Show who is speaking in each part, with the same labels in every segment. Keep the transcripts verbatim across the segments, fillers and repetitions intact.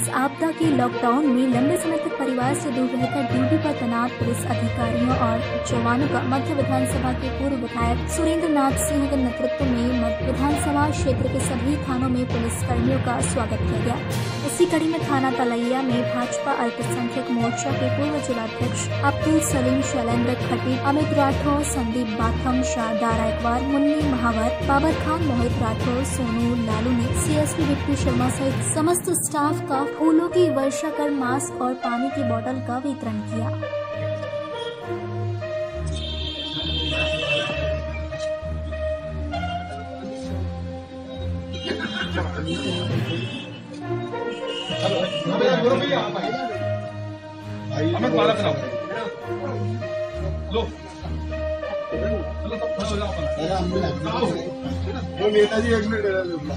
Speaker 1: इस आपदा के लॉकडाउन में लंबे समय तक परिवार से दूर रहकर ड्यूटी पर तैनात पुलिस अधिकारियों और जवानों का मध्य विधानसभा के पूर्व विधायक सुरेंद्र नाथ सिंह के नेतृत्व में मध्य विधानसभा क्षेत्र के सभी थानों में पुलिस कर्मियों का स्वागत किया गया। इसी कड़ी में थाना तलैया में भाजपा अल्पसंख्यक मोर्चा के पूर्व जिलाध्यक्ष अब्दुल सलीम, शैलेंद्र खटीक, अमित राठौर, संदीप बाथम, शारदा रायकवार, मुन्नी महावर, बाबर खान, मोहित राठौर, सोनू लालू ने सीएसपी विक्की शर्मा सहित समस्त स्टाफ का फूलों की वर्षा कर मास्क और पानी की बोतल का वितरण किया।
Speaker 2: नेताजी एक मिनट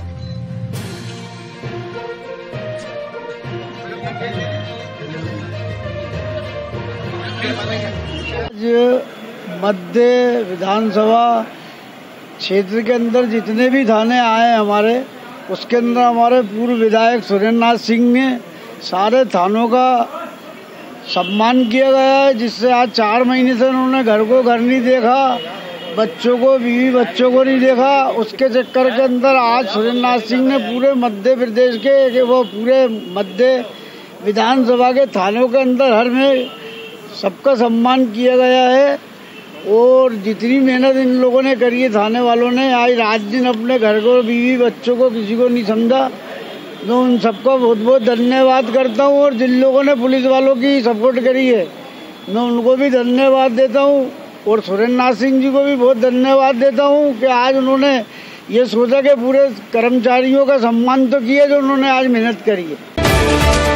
Speaker 2: मध्य विधानसभा क्षेत्र के अंदर जितने भी थाने आए हमारे, उसके अंदर हमारे पूर्व विधायक सुरेंद्र नाथ सिंह ने सारे थानों का सम्मान किया गया है, जिससे आज चार महीने से उन्होंने घर को घर नहीं देखा, बच्चों को बीवी बच्चों को नहीं देखा। उसके चक्कर के अंदर आज सुरेंद्र नाथ सिंह ने पूरे मध्य प्रदेश के वो पूरे मध्य विधानसभा के थानों के अंदर हर में सबका सम्मान किया गया है। और जितनी मेहनत इन लोगों ने करी है थाने वालों ने, आज रात दिन अपने घर को बीवी बच्चों को किसी को नहीं समझा। तो उन सबका बहुत बहुत धन्यवाद करता हूँ। और जिन लोगों ने पुलिस वालों की सपोर्ट करी है, मैं उनको भी धन्यवाद देता हूँ। और सुरेंद्र नाथ सिंह जी को भी बहुत धन्यवाद देता हूँ कि आज उन्होंने ये सोचा कि पूरे कर्मचारियों का सम्मान तो किया जो उन्होंने आज मेहनत करी है।